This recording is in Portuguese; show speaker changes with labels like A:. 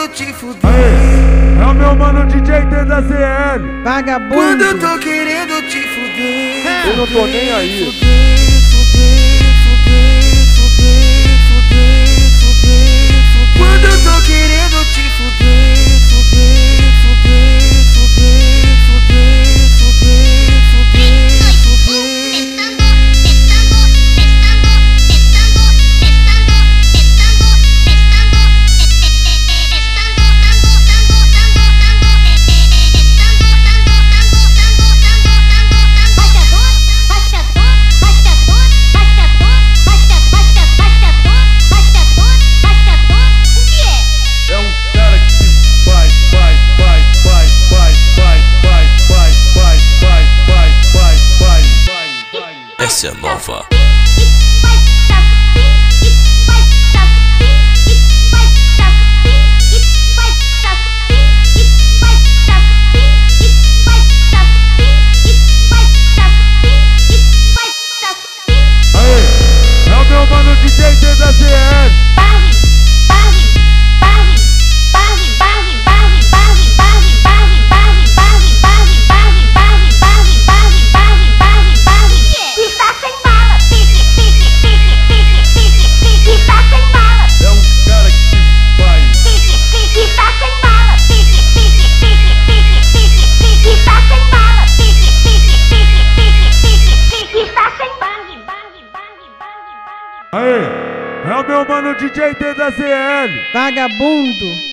A: te fuder.
B: É o meu mano DJ TZL.
C: Vagabundo.
A: Quando eu tô querendo te fuder,
B: Eu não tô nem aí.
A: Quando eu tô querendo te fuder,
D: Essa é nova.
B: É o meu mano DJ TZL. É o meu mano DJ TZL.
C: Vagabundo.